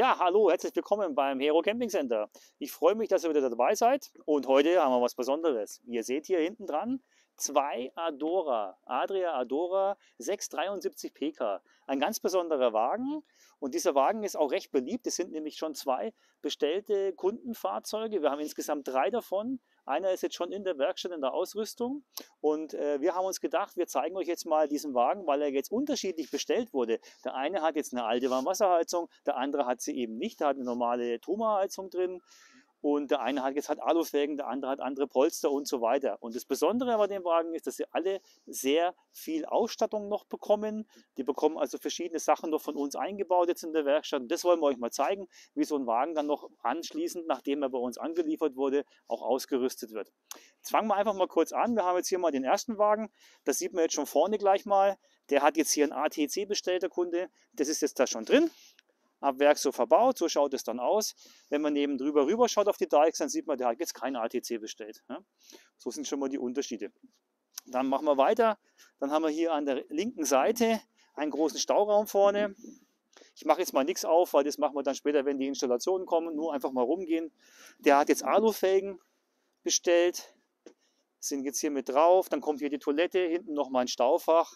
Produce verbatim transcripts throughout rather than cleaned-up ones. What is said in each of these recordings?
Ja, hallo, herzlich willkommen beim Hero Camping Center. Ich freue mich, dass ihr wieder dabei seid und heute haben wir was Besonderes. Ihr seht hier hinten dran zwei Adora, Adria Adora sechs dreiundsiebzig P K. Ein ganz besonderer Wagen und dieser Wagen ist auch recht beliebt. Es sind nämlich schon zwei bestellte Kundenfahrzeuge. Wir haben insgesamt drei davon. Einer ist jetzt schon in der Werkstatt in der Ausrüstung und äh, wir haben uns gedacht, wir zeigen euch jetzt mal diesen Wagen, weil er jetzt unterschiedlich bestellt wurde. Der eine hat jetzt eine alte Warmwasserheizung, der andere hat sie eben nicht, der hat eine normale Truma-Heizung drin. Und der eine hat jetzt halt Alufelgen, der andere hat andere Polster und so weiter. Und das Besondere bei dem Wagen ist, dass sie alle sehr viel Ausstattung noch bekommen. Die bekommen also verschiedene Sachen noch von uns eingebaut jetzt in der Werkstatt. Und das wollen wir euch mal zeigen, wie so ein Wagen dann noch anschließend, nachdem er bei uns angeliefert wurde, auch ausgerüstet wird. Jetzt fangen wir einfach mal kurz an. Wir haben jetzt hier mal den ersten Wagen. Das sieht man jetzt schon vorne gleich mal. Der hat jetzt hier ein A T C bestellt, der Kunde. Das ist jetzt da schon drin. Ab Werk so verbaut, so schaut es dann aus. Wenn man neben drüber rüber schaut auf die Dykes, dann sieht man, der hat jetzt kein A T C bestellt. So sind schon mal die Unterschiede. Dann machen wir weiter. Dann haben wir hier an der linken Seite einen großen Stauraum vorne. Ich mache jetzt mal nichts auf, weil das machen wir dann später, wenn die Installationen kommen. Nur einfach mal rumgehen. Der hat jetzt Alufelgen bestellt. Sind jetzt hier mit drauf. Dann kommt hier die Toilette, hinten nochmal ein Staufach.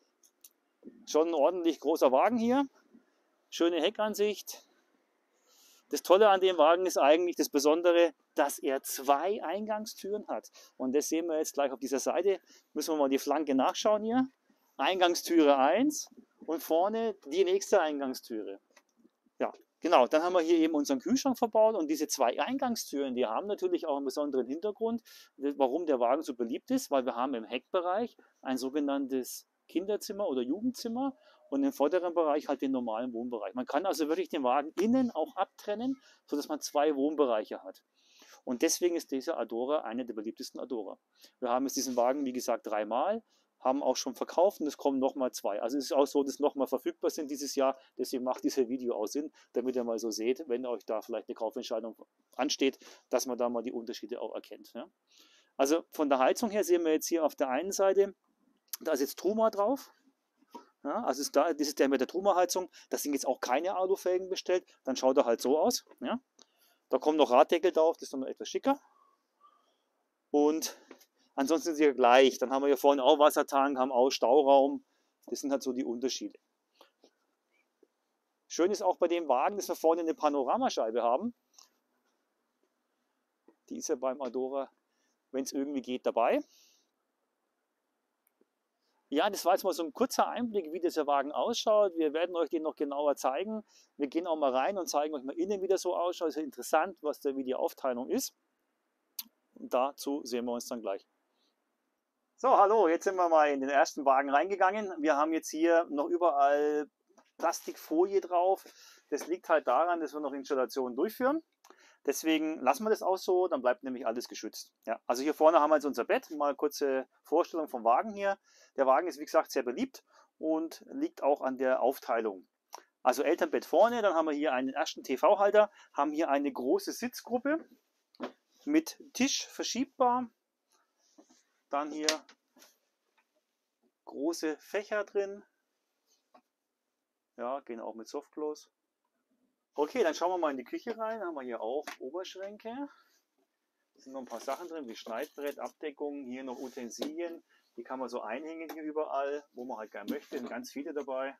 Schon ein ordentlich großer Wagen hier. Schöne Heckansicht. Das Tolle an dem Wagen ist eigentlich das Besondere, dass er zwei Eingangstüren hat. Und das sehen wir jetzt gleich auf dieser Seite. Müssen wir mal die Flanke nachschauen hier. Eingangstüre eins und vorne die nächste Eingangstüre. Ja, genau. Dann haben wir hier eben unseren Kühlschrank verbaut und diese zwei Eingangstüren, die haben natürlich auch einen besonderen Hintergrund, warum der Wagen so beliebt ist, weil wir haben im Heckbereich ein sogenanntes Kinderzimmer oder Jugendzimmer und im vorderen Bereich halt den normalen Wohnbereich. Man kann also wirklich den Wagen innen auch abtrennen, sodass man zwei Wohnbereiche hat. Und deswegen ist dieser Adora einer der beliebtesten Adora. Wir haben jetzt diesen Wagen, wie gesagt, dreimal, haben auch schon verkauft und es kommen nochmal zwei. Also es ist auch so, dass nochmal verfügbar sind dieses Jahr. Deswegen macht dieses Video auch Sinn, damit ihr mal so seht, wenn euch da vielleicht eine Kaufentscheidung ansteht, dass man da mal die Unterschiede auch erkennt. Ja? Also von der Heizung her sehen wir jetzt hier auf der einen Seite, da ist jetzt Truma drauf. Ja, also ist da, das ist der mit der Truma-Heizung. Das sind jetzt auch keine Alufelgen bestellt. Dann schaut er halt so aus. Ja. Da kommen noch Raddeckel drauf, das ist dann noch etwas schicker. Und ansonsten sind sie ja gleich. Dann haben wir hier vorne auch Wassertank, haben auch Stauraum. Das sind halt so die Unterschiede. Schön ist auch bei dem Wagen, dass wir vorne eine Panoramascheibe haben. Die ist ja beim Adora, wenn es irgendwie geht, dabei. Ja, das war jetzt mal so ein kurzer Einblick, wie dieser Wagen ausschaut. Wir werden euch den noch genauer zeigen. Wir gehen auch mal rein und zeigen euch mal innen, wie das so ausschaut. Es ist interessant, was da, wie die Aufteilung ist. Und dazu sehen wir uns dann gleich. So, hallo, jetzt sind wir mal in den ersten Wagen reingegangen. Wir haben jetzt hier noch überall Plastikfolie drauf. Das liegt halt daran, dass wir noch Installationen durchführen. Deswegen lassen wir das auch so, dann bleibt nämlich alles geschützt. Ja, also hier vorne haben wir jetzt unser Bett. Mal kurze Vorstellung vom Wagen hier. Der Wagen ist wie gesagt sehr beliebt und liegt auch an der Aufteilung. Also Elternbett vorne, dann haben wir hier einen ersten T V-Halter, haben hier eine große Sitzgruppe mit Tisch verschiebbar. Dann hier große Fächer drin. Ja, gehen auch mit Softclose. Okay, dann schauen wir mal in die Küche rein. Da haben wir hier auch Oberschränke. Da sind noch ein paar Sachen drin, wie Schneidbrett, Abdeckung, hier noch Utensilien. Die kann man so einhängen hier überall, wo man halt gerne möchte. Sind ganz viele dabei.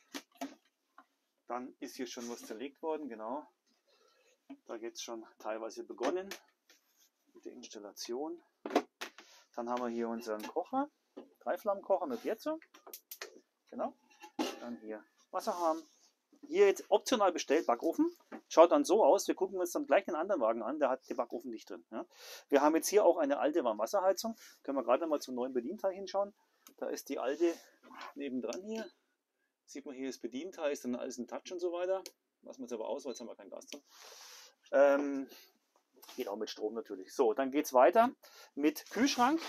Dann ist hier schon was zerlegt worden, genau. Da geht es schon teilweise begonnen mit der Installation. Dann haben wir hier unseren Kocher, Dreiflammenkocher mit Piezo. Genau. Dann hier Wasserhahn. Hier jetzt optional bestellt, Backofen. Schaut dann so aus, wir gucken uns dann gleich den anderen Wagen an, der hat den Backofen nicht drin. Ja. Wir haben jetzt hier auch eine alte Warmwasserheizung. Können wir gerade mal zum neuen Bedienteil hinschauen. Da ist die alte nebendran hier. Sieht man hier das Bedienteil, ist dann alles ein Touch und so weiter. Lassen wir es aber aus, weil jetzt haben wir kein Gas drin. Ähm, geht auch mit Strom natürlich. So, dann geht es weiter mit Kühlschrank.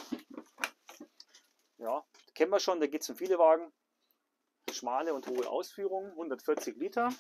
Ja, kennen wir schon, da geht es um viele Wagen. Schmale und hohe Ausführung, hundertvierzig Liter.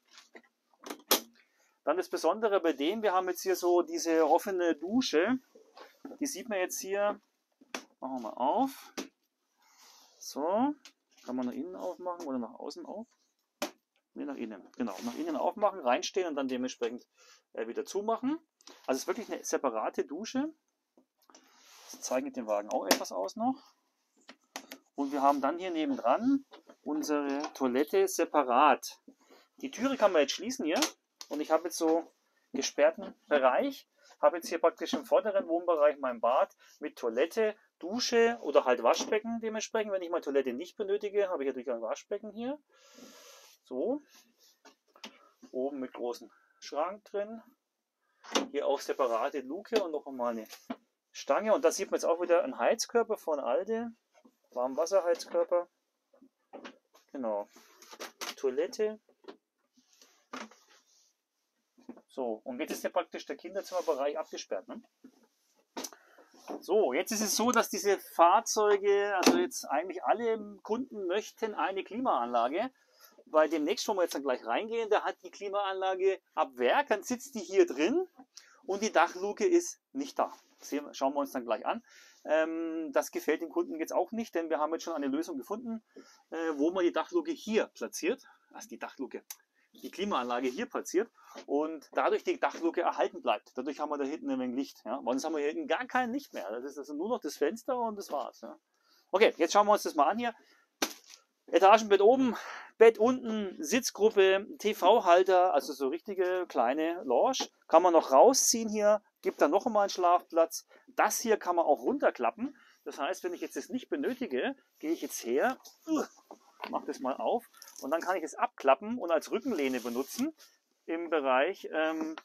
Dann das Besondere bei dem, wir haben jetzt hier so diese offene Dusche. Die sieht man jetzt hier. Machen wir mal auf. So, kann man nach innen aufmachen oder nach außen auf. Nee, nach innen. Genau, nach innen aufmachen, reinstehen und dann dementsprechend äh, wieder zumachen. Also es ist wirklich eine separate Dusche. Das zeichnet den Wagen auch etwas aus noch. Und wir haben dann hier nebendran unsere Toilette separat. Die Türe kann man jetzt schließen hier. Und ich habe jetzt so gesperrten Bereich. Habe jetzt hier praktisch im vorderen Wohnbereich mein Bad mit Toilette, Dusche oder halt Waschbecken dementsprechend. Wenn ich mal Toilette nicht benötige, habe ich natürlich ein Waschbecken hier. So. Oben mit großem Schrank drin. Hier auch separate Luke und noch einmal eine Stange. Und da sieht man jetzt auch wieder einen Heizkörper von Alde. Warmwasserheizkörper. Genau. Toilette. So, und jetzt ist ja praktisch der Kinderzimmerbereich abgesperrt. Ne? So, jetzt ist es so, dass diese Fahrzeuge, also jetzt eigentlich alle Kunden möchten eine Klimaanlage. Bei dem nächsten, wo wir jetzt dann gleich reingehen, da hat die Klimaanlage ab Werk, dann sitzt die hier drin und die Dachluke ist nicht da. Das schauen wir uns dann gleich an. Ähm, das gefällt dem Kunden jetzt auch nicht, denn wir haben jetzt schon eine Lösung gefunden, äh, wo man die Dachluke hier platziert. Also die Dachluke, die Klimaanlage hier platziert und dadurch die Dachluke erhalten bleibt. Dadurch haben wir da hinten ein wenig Licht. Ja? Sonst haben wir hier hinten gar kein Licht mehr. Das ist also nur noch das Fenster und das war's. Ja? Okay, jetzt schauen wir uns das mal an hier. Etagenbett oben, Bett unten, Sitzgruppe, T V-Halter, also so richtige kleine Lounge. Kann man noch rausziehen hier, gibt dann noch einmal einen Schlafplatz. Das hier kann man auch runterklappen. Das heißt, wenn ich jetzt das nicht benötige, gehe ich jetzt her, mache das mal auf und dann kann ich es abklappen und als Rückenlehne benutzen im Bereich ähm,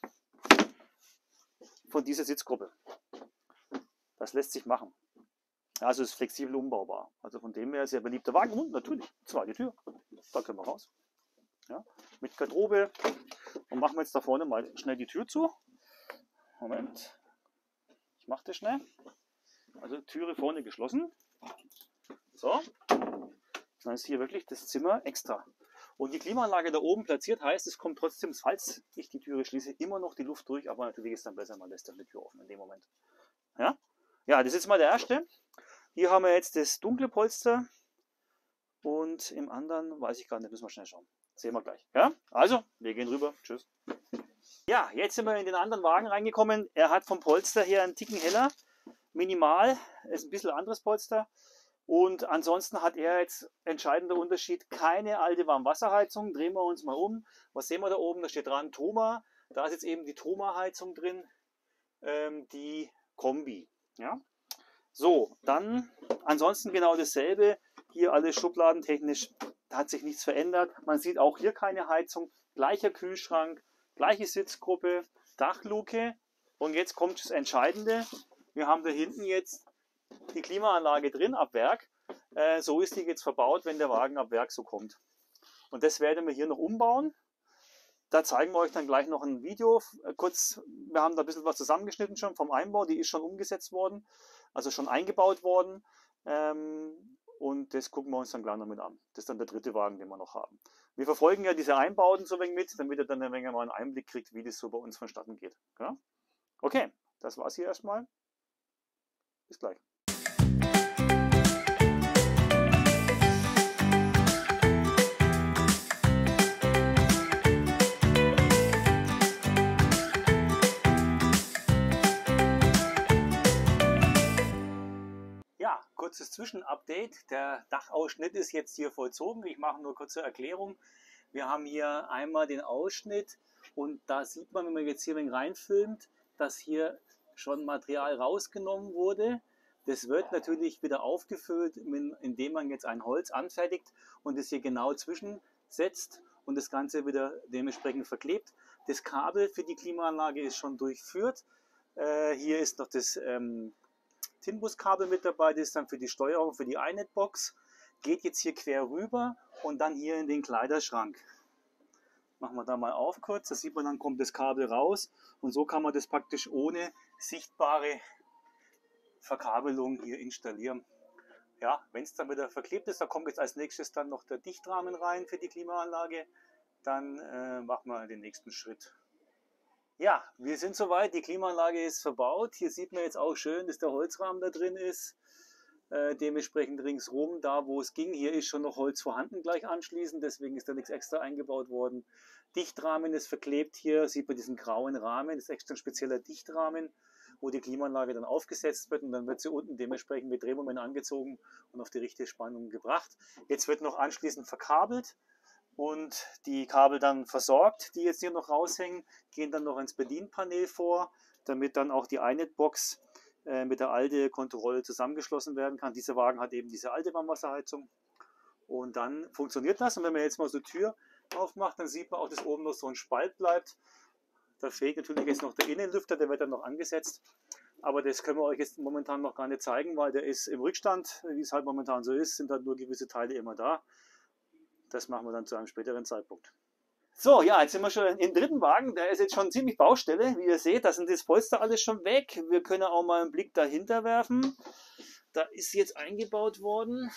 von dieser Sitzgruppe. Das lässt sich machen. Also ist flexibel umbaubar. Also von dem her sehr beliebter Wagen. Und natürlich, zweite Tür. Da können wir raus. Ja, mit Garderobe. Und machen wir jetzt da vorne mal schnell die Tür zu. Moment. Ich mache das schnell. Also Türe vorne geschlossen. So. Dann ist hier wirklich das Zimmer extra. Und die Klimaanlage da oben platziert heißt, es kommt trotzdem, falls ich die Türe schließe, immer noch die Luft durch. Aber natürlich ist es dann besser, man lässt dann die Tür offen in dem Moment. Ja, ja, das ist mal der erste. Hier haben wir jetzt das dunkle Polster und im anderen weiß ich gar nicht, müssen wir schnell schauen. Sehen wir gleich. Ja, also, wir gehen rüber. Tschüss. Ja, jetzt sind wir in den anderen Wagen reingekommen. Er hat vom Polster her einen Ticken heller. Minimal, ist ein bisschen anderes Polster. Und ansonsten hat er jetzt entscheidender Unterschied, keine alte Warmwasserheizung. Drehen wir uns mal um. Was sehen wir da oben? Da steht dran Thoma. Da ist jetzt eben die Thoma-Heizung drin, ähm, die Kombi. Ja. So, dann ansonsten genau dasselbe. Hier alles schubladentechnisch, da hat sich nichts verändert. Man sieht auch hier keine Heizung. Gleicher Kühlschrank, gleiche Sitzgruppe, Dachluke. Und jetzt kommt das Entscheidende. Wir haben da hinten jetzt die Klimaanlage drin ab Werk. Äh, so ist die jetzt verbaut, wenn der Wagen ab Werk so kommt. Und das werden wir hier noch umbauen. Da zeigen wir euch dann gleich noch ein Video. Kurz, wir haben da ein bisschen was zusammengeschnitten schon vom Einbau. Die ist schon umgesetzt worden, also schon eingebaut worden. Ähm, und das gucken wir uns dann gleich noch mit an. Das ist dann der dritte Wagen, den wir noch haben. Wir verfolgen ja diese Einbauten so ein wenig mit, damit ihr dann ein wenig mal einen Einblick kriegt, wie das so bei uns vonstatten geht. Ja? Okay, das war's hier erstmal. Bis gleich. Ja, kurzes Zwischenupdate. Der Dachausschnitt ist jetzt hier vollzogen. Ich mache nur kurze Erklärung. Wir haben hier einmal den Ausschnitt und da sieht man, wenn man jetzt hier ein wenig reinfilmt, dass hier schon Material rausgenommen wurde. Das wird natürlich wieder aufgefüllt, indem man jetzt ein Holz anfertigt und es hier genau zwischensetzt und das Ganze wieder dementsprechend verklebt. Das Kabel für die Klimaanlage ist schon durchführt. Äh, hier ist noch das ähm, Tinbus-Kabel mit dabei, das ist dann für die Steuerung, für die iNet-Box. Geht jetzt hier quer rüber und dann hier in den Kleiderschrank. Machen wir da mal auf kurz, da sieht man, dann kommt das Kabel raus und so kann man das praktisch ohne sichtbare Verkabelung hier installieren. Ja, wenn es dann wieder verklebt ist, da kommt jetzt als nächstes dann noch der Dichtrahmen rein für die Klimaanlage. Dann äh, machen wir den nächsten Schritt. Ja, wir sind soweit, die Klimaanlage ist verbaut. Hier sieht man jetzt auch schön, dass der Holzrahmen da drin ist. Äh, dementsprechend ringsrum, da wo es ging, hier ist schon noch Holz vorhanden gleich anschließend, deswegen ist da nichts extra eingebaut worden. Dichtrahmen ist verklebt hier, sieht man diesen grauen Rahmen, das ist extra ein spezieller Dichtrahmen, wo die Klimaanlage dann aufgesetzt wird und dann wird sie unten dementsprechend mit Drehmoment angezogen und auf die richtige Spannung gebracht. Jetzt wird noch anschließend verkabelt und die Kabel dann versorgt, die jetzt hier noch raushängen, gehen dann noch ins Bedienpanel vor, damit dann auch die I N E T-Box äh, mit der alten Kontrolle zusammengeschlossen werden kann. Dieser Wagen hat eben diese alte Warmwasserheizung und dann funktioniert das. Und wenn man jetzt mal so die Tür aufmacht, dann sieht man auch, dass oben noch so ein Spalt bleibt. Da fehlt natürlich jetzt noch der Innenlüfter, der wird dann noch angesetzt. Aber das können wir euch jetzt momentan noch gar nicht zeigen, weil der ist im Rückstand, wie es halt momentan so ist, sind halt nur gewisse Teile immer da. Das machen wir dann zu einem späteren Zeitpunkt. So, ja, jetzt sind wir schon im dritten Wagen. Der ist jetzt schon ziemlich Baustelle. Wie ihr seht, da sind das Polster alles schon weg. Wir können auch mal einen Blick dahinter werfen. Da ist jetzt eingebaut worden.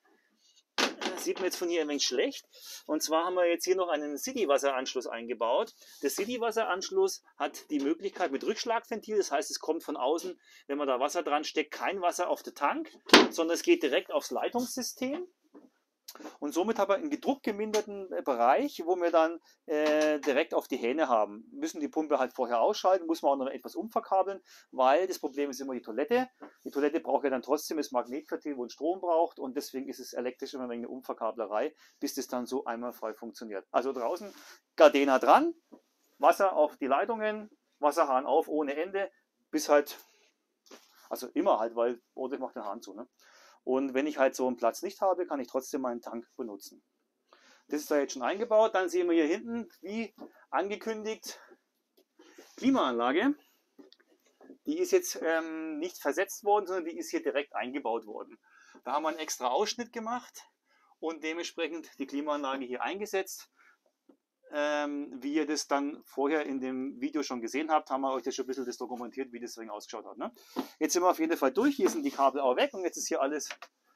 Das sieht man jetzt von hier ein wenig schlecht. Und zwar haben wir jetzt hier noch einen City-Wasseranschluss eingebaut. Der City-Wasseranschluss hat die Möglichkeit mit Rückschlagventil. Das heißt, es kommt von außen, wenn man da Wasser dran steckt, kein Wasser auf den Tank, sondern es geht direkt aufs Leitungssystem. Und somit haben wir einen gedruckgeminderten Bereich, wo wir dann äh, direkt auf die Hähne haben. Wir müssen die Pumpe halt vorher ausschalten, muss man auch noch etwas umverkabeln, weil das Problem ist immer die Toilette. Die Toilette braucht ja dann trotzdem das Magnetventil, wo ein Strom braucht und deswegen ist es elektrisch immer eine Umverkablerei, bis das dann so einwandfrei funktioniert. Also draußen Gardena dran, Wasser auf die Leitungen, Wasserhahn auf ohne Ende, bis halt, also immer halt, weil oder ich mache den Hahn zu, ne? Und wenn ich halt so einen Platz nicht habe, kann ich trotzdem meinen Tank benutzen. Das ist da jetzt schon eingebaut. Dann sehen wir hier hinten, wie angekündigt, Klimaanlage. Die ist jetzt ähm, nicht versetzt worden, sondern die ist hier direkt eingebaut worden. Da haben wir einen extra Ausschnitt gemacht und dementsprechend die Klimaanlage hier eingesetzt. Ähm, wie ihr das dann vorher in dem Video schon gesehen habt, haben wir euch das schon ein bisschen das dokumentiert, wie das Ding ausgeschaut hat. Ne? Jetzt sind wir auf jeden Fall durch, hier sind die Kabel auch weg und jetzt ist hier alles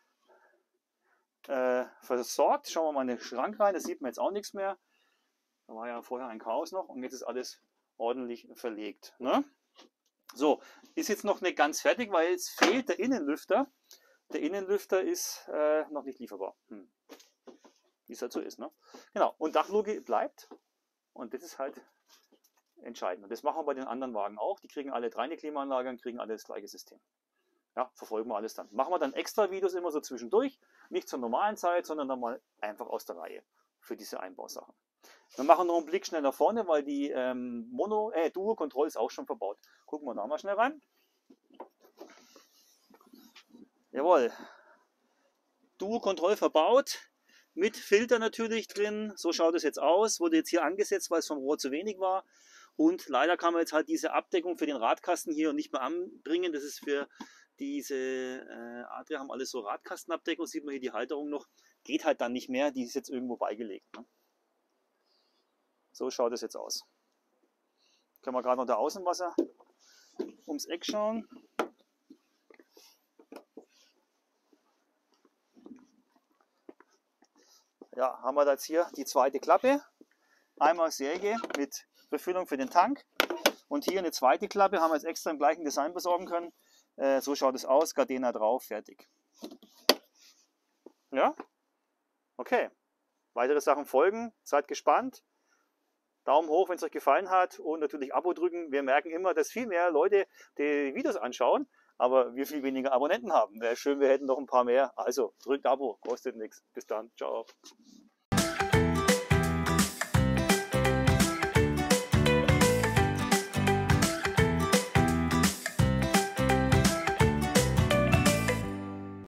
äh, versorgt. Schauen wir mal in den Schrank rein, da sieht man jetzt auch nichts mehr. Da war ja vorher ein Chaos noch und jetzt ist alles ordentlich verlegt. Ne? So, ist jetzt noch nicht ganz fertig, weil jetzt fehlt der Innenlüfter. Der Innenlüfter ist äh, noch nicht lieferbar. Hm. Wie es halt so ist. Ne? Genau, und Dachluke bleibt und das ist halt entscheidend. Und das machen wir bei den anderen Wagen auch. Die kriegen alle drei eine Klimaanlage und kriegen alle das gleiche System. Ja, verfolgen wir alles dann. Machen wir dann extra Videos immer so zwischendurch, nicht zur normalen Zeit, sondern dann mal einfach aus der Reihe für diese Einbausachen. Wir machen noch einen Blick schnell nach vorne, weil die ähm, Mono, äh, Duo Control ist auch schon verbaut. Gucken wir da mal schnell rein. Jawohl. Duo Control verbaut. Mit Filter natürlich drin, so schaut es jetzt aus, wurde jetzt hier angesetzt, weil es vom Rohr zu wenig war und leider kann man jetzt halt diese Abdeckung für den Radkasten hier nicht mehr anbringen, das ist für diese äh, Adria haben alles so Radkastenabdeckung, sieht man hier die Halterung noch, geht halt dann nicht mehr, die ist jetzt irgendwo beigelegt. Ne? So schaut es jetzt aus. Können wir gerade noch der Außenwasser ums Eck schauen. Ja, haben wir jetzt hier die zweite Klappe, einmal Säge mit Befüllung für den Tank und hier eine zweite Klappe, haben wir jetzt extra im gleichen Design besorgen können. Äh, so schaut es aus, Gardena drauf, fertig. Ja, okay. Weitere Sachen folgen, seid gespannt. Daumen hoch, wenn es euch gefallen hat und natürlich Abo drücken. Wir merken immer, dass viel mehr Leute die Videos anschauen, aber wir viel weniger Abonnenten haben. Wäre schön, wir hätten noch ein paar mehr. Also drückt Abo, kostet nichts. Bis dann, ciao.